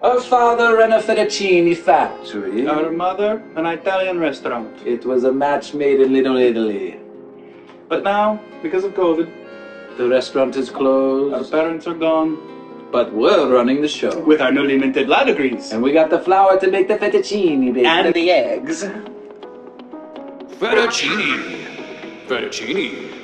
Our father ran a fettuccine factory. Our mother, an Italian restaurant. It was a match made in Little Italy. But now, because of COVID, The restaurant is our closed, parents are gone, but we're running the show. with our newly minted law degrees. And we got the flour to make the fettuccine, baby. And the eggs. Fettuccine. Fettuccine.